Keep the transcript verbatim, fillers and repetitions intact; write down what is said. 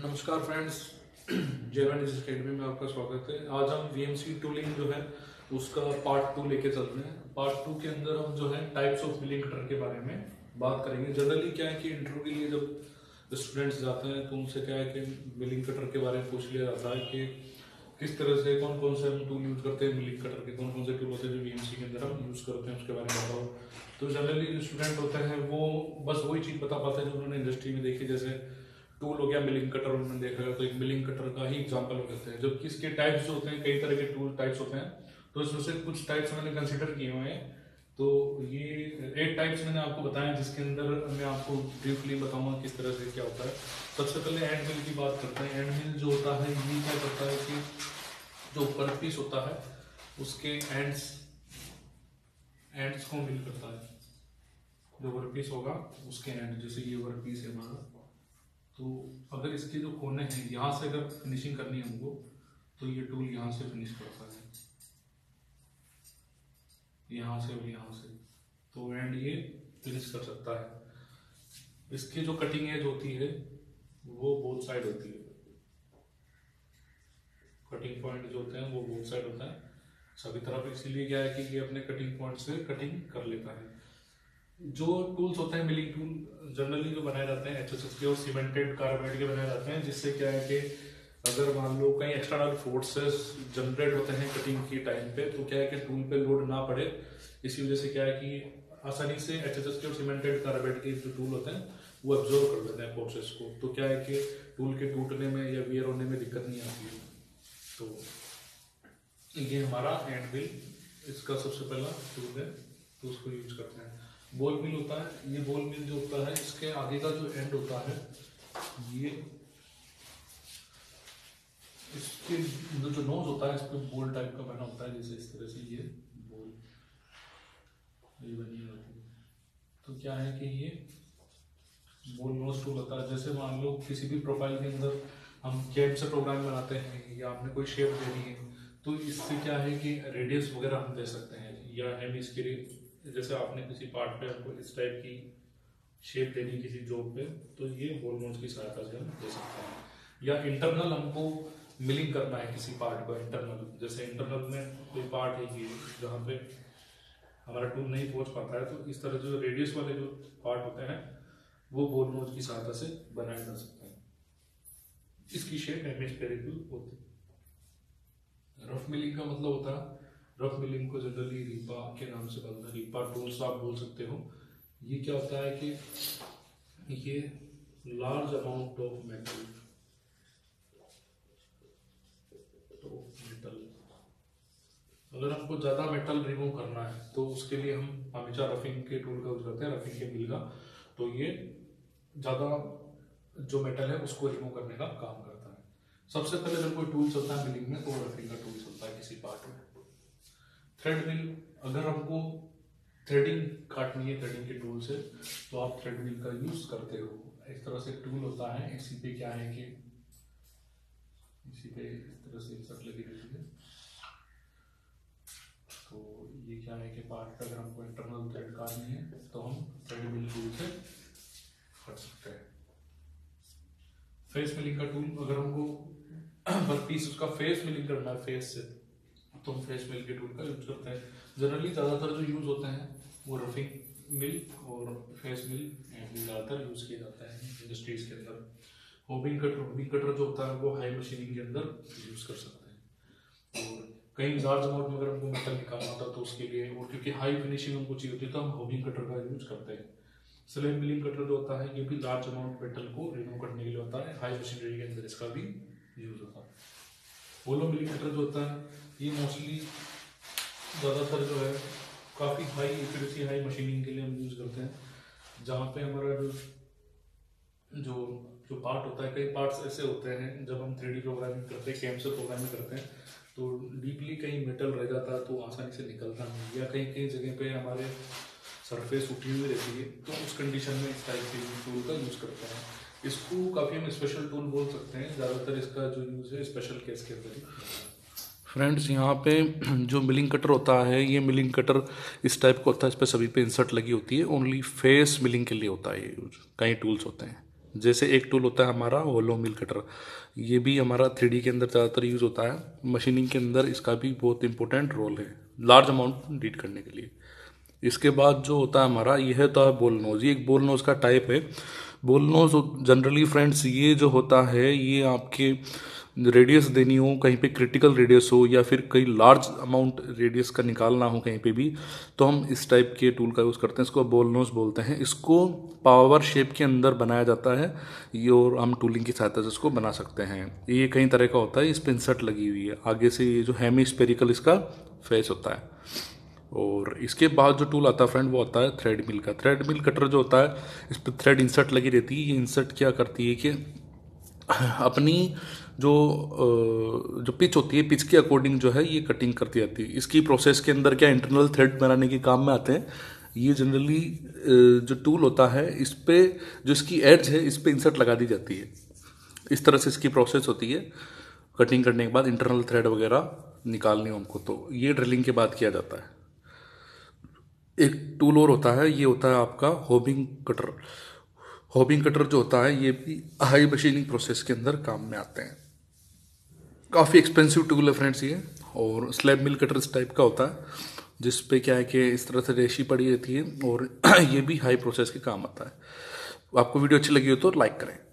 नमस्कार फ्रेंड्स, जेवन इस अकेडमी में आपका स्वागत है। आज हम वीएमसी टूलिंग जो है उसका पार्ट टू लेके चल रहे हैं। पार्ट टू के अंदर हम जो है टाइप्स ऑफ मिलिंग कटर के बारे में बात करेंगे। जनरली क्या है कि इंटरव्यू के लिए जब स्टूडेंट्स जाते हैं तो उनसे क्या है कि मिलिंग कटर के बारे में पूछ लिया जाता है कि किस तरह से कौन कौन से हम टूल यूज करते हैं मिलिंग कटर के, कौन कौन से टूल होते हैं जो वीएमसी के अंदर हम यूज करते हैं, उसके बारे में बताओ। तो जनरली जो स्टूडेंट होते हैं वो बस वही चीज़ बता पाते हैं जो उन्होंने इंडस्ट्री में देखी, जैसे टूल हो गया मिलिंग कटर उन्होंने देखा है तो एक मिलिंग कटर का ही एग्जांपल हो सकते हैं। जबकि इसके टाइप्स जो होते हैं, कई तरह के टूल टाइप्स होते हैं, तो इसमें से कुछ टाइप्स मैंने कंसिडर किए हुए हैं। तो ये एट टाइप्स मैंने आपको बताया, जिसके अंदर मैं आपको ब्रीफली बताऊंगा किस तरह से क्या होता है। सबसे पहले एंड मिल की बात करते हैं। एंड मिल जो होता है ये क्या करता है कि जो वर्क पीस होता है उसके एंड्स एंड्स को मिल करता है। जो वर्क पीस होगा उसके एंड, जैसे ये वर्क पीस है हमारा, तो अगर इसके जो कोने हैं यहाँ से अगर फिनिशिंग करनी है हमको तो ये टूल यहाँ से फिनिश करता है, यहाँ से और यहाँ से, तो एंड ये फिनिश कर सकता है। इसकी जो कटिंग एज होती है वो बोथ साइड होती है। कटिंग पॉइंट जो होते हैं वो बोथ साइड होता है सभी तरफ, इसीलिए क्या है कि ये अपने कटिंग पॉइंट से कटिंग कर लेता है। जो टूल्स होते हैं मिलिंग टूल जनरली जो बनाए जाते हैं एचएसएस के और सीमेंटेड कार्बाइड के बनाए जाते हैं, जिससे क्या है कि अगर मान लो कहीं एक्सटर्नल फोर्सेस जनरेट होते हैं कटिंग के टाइम पे, तो क्या है कि टूल पे लोड ना पड़े। इसी वजह से क्या है कि आसानी से एचएसएस के और सीमेंटेड कार्बाइड के जो टूल होते हैं वो एब्जॉर्व कर लेते हैं फोर्सेस को, तो क्या है कि टूल के टूटने में या वियर होने में दिक्कत नहीं आती है। तो ये हमारा एंड मिल, इसका सबसे पहला टूल है तो उसको यूज करते हैं। बॉल मिल होता है, ये बॉल मिल जो होता है इसके आगे का जो एंड होता है ये इसके जो जो नोज होता है इस पर बॉल टाइप का बना होता है, जैसे इस तरह से ये बॉल ये बनी होती है। तो क्या है कि ये बॉल नोज टूल होता है। जैसे मान लो किसी भी प्रोफाइल के अंदर हम कैड से प्रोग्राम बनाते हैं या आपने कोई शेप देनी है, तो इससे क्या है कि रेडियस वगैरह हम दे सकते हैं, या हेमिस्फीयर जैसे आपने किसी पार्ट पे हमको इस टाइप की शेप देनी किसी जॉब पे, तो ये बॉल नोज की सहायता से हम दे सकते हैं। या इंटरनल हमको मिलिंग करना है किसी पार्ट को, इंटरनल जैसे इंटरनल में कोई पार्ट है ये जहाँ पे हमारा टूल नहीं पहुंच पाता है, तो इस तरह जो रेडियस वाले जो पार्ट होते हैं वो बॉल नोज की सहायता से बनाए जा सकते हैं। इसकी शेप हेमिस्फेरिकल होती है। रफ मिलिंग का मतलब होता है, रफ मिलिंग को जनरली रीपा के नाम से बोलते हैं, रीपा टूल्स आप बोल सकते हो। ये क्या होता है कि ये लार्ज अमाउंट ऑफ मेटल तो मेटल अगर हमको ज़्यादा मेटल रिमूव करना है तो उसके लिए हम हमेशा रफिंग के टूल का यूज करते हैं, रफिंग के मिल का। तो ये ज़्यादा जो मेटल है उसको रिमूव करने का काम करता है। सबसे पहले जब कोई टूल चलता है मिलिंग में तो रफिंग का टूल चलता है किसी पार्ट में। थ्रेड मिल, अगर हमको थ्रेडिंग काटनी है थ्रेडिंग के टूल से तो आप थ्रेड मिल का यूज करते हो। इस तरह से टूल होता है, इसी पे क्या है कि इसी पे इस तरह से इंसर्ट लगी रहती है। तो ये क्या है कि पार्ट पे अगर हमको इंटरनल थ्रेड काटनी है तो हम थ्रेड मिल टूल से काट सकते हैं। फेस मिलिंग का टूल, अगर हमको वर्क पीस उसका फेस मिलिंग करना है फेस से तो हम फेस मिल के टूल का यूज करते हैं। जनरली ज़्यादातर जो यूज होते हैं वो रफिंग मिल और फेस मिल ज़्यादातर यूज किए जाते हैं इंडस्ट्रीज के अंदर। होबिंग कटर होबिंग कटर जो होता है वो हाई मशीनिंग के अंदर यूज कर सकते हैं। और कहीं लार्ज अमाउंट में अगर हमको मेटल निकालना होता है तो उसके लिए, और क्योंकि हाई फिनिशिंग हमको चाहिए होती है तो हम होबिंग कटर का यूज करते हैं। स्लैब मिलिंग कटर जो होता है ये भी लार्ज अमाउंट मेटल को रिमूव करने के लिए होता है, हाई मशीनरी के अंदर इसका भी यूज होता है। होलो मिलिंग कटर जो होता है ये मोस्टली ज़्यादातर जो है काफ़ी हाई एक्यूरेसी हाई मशीनिंग के लिए हम यूज़ करते हैं, जहाँ पे हमारा जो जो जो पार्ट होता है, कई पार्ट्स ऐसे होते हैं जब हम थ्री डी प्रोग्रामिंग करते हैं, कैम से प्रोग्रामिंग करते हैं तो डीपली कहीं मेटल रह जाता है तो आसानी से निकलता नहीं, या कहीं कहीं जगह पे हमारे सरफेस उठी हुई रहती है, तो उस कंडीशन में इस टाइप के टूल का यूज़ करते हैं। इसको काफ़ी हम स्पेशल टूल बोल सकते हैं, ज़्यादातर इसका जो यूज़ है स्पेशल केस के अंदर ही। फ्रेंड्स यहाँ पे जो मिलिंग कटर होता है ये मिलिंग कटर इस टाइप का होता है, इस पर सभी पे इंसर्ट लगी होती है, ओनली फेस मिलिंग के लिए होता है ये यूज। कई टूल्स होते हैं जैसे एक टूल होता है हमारा होलो मिल कटर, ये भी हमारा थ्री डी के अंदर ज़्यादातर यूज़ होता है। मशीनिंग के अंदर इसका भी बहुत इंपॉर्टेंट रोल है लार्ज अमाउंट रीड करने के लिए। इसके बाद जो होता है हमारा, यह होता है बोल नोज। ये एक बोल नोज का टाइप है। बोल नोज जनरली फ्रेंड्स ये जो होता है, ये आपके रेडियस देनी हो, कहीं पे क्रिटिकल रेडियस हो या फिर कहीं लार्ज अमाउंट रेडियस का निकालना हो कहीं पे भी, तो हम इस टाइप के टूल का यूज़ करते हैं। इसको बोल नोज बोलते हैं। इसको पावर शेप के अंदर बनाया जाता है, ये और हम टूलिंग की सहायता से इसको बना सकते हैं। ये कई तरह का होता है। इस पे इंसर्ट लगी हुई है आगे से, ये जो हेमिस्फेरिकल इसका फेस होता है। और इसके बाद जो टूल आता है फ्रेंड, वो आता है थ्रेड मिल का। थ्रेड मिल कटर जो होता है, इस पर थ्रेड इंसर्ट लगी रहती है। ये इंसर्ट क्या करती है कि अपनी जो जो पिच होती है, पिच के अकॉर्डिंग जो है ये कटिंग करती जाती है। इसकी प्रोसेस के अंदर क्या इंटरनल थ्रेड बनाने के काम में आते हैं। ये जनरली जो टूल होता है, इस पे जो इसकी एड्ज है, इस पे इंसर्ट लगा दी जाती है। इस तरह से इसकी प्रोसेस होती है। कटिंग करने के बाद इंटरनल थ्रेड वगैरह निकालनी हो हमको, तो ये ड्रिलिंग के बाद किया जाता है। एक टूल और होता है, ये होता है आपका होबिंग कटर। होबिंग कटर जो होता है, ये भी हाई मशीनिंग प्रोसेस के अंदर काम में आते हैं। काफ़ी एक्सपेंसिव टूल है फ्रेंड्स ये। और स्लैब मिल कटर इस टाइप का होता है, जिस पे क्या है कि इस तरह से रेशी पड़ी रहती है, और ये भी हाई प्रोसेस के काम आता है। आपको वीडियो अच्छी लगी हो तो लाइक करें।